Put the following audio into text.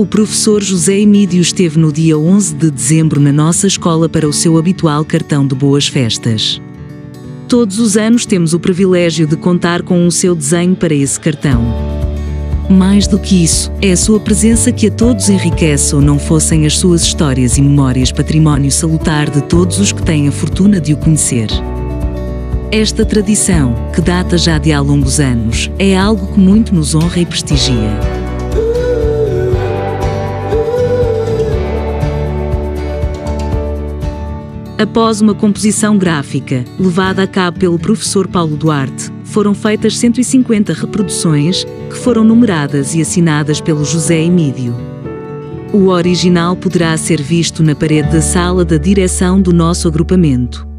O professor José Emídio esteve no dia 11 de dezembro na nossa escola para o seu habitual cartão de boas-festas. Todos os anos temos o privilégio de contar com o seu desenho para esse cartão. Mais do que isso, é a sua presença que a todos enriquece, ou não fossem as suas histórias e memórias património salutar de todos os que têm a fortuna de o conhecer. Esta tradição, que data já de há longos anos, é algo que muito nos honra e prestigia. Após uma composição gráfica, levada a cabo pelo professor Paulo Duarte, foram feitas 150 reproduções, que foram numeradas e assinadas pelo José Emídio. O original poderá ser visto na parede da sala da direção do nosso agrupamento.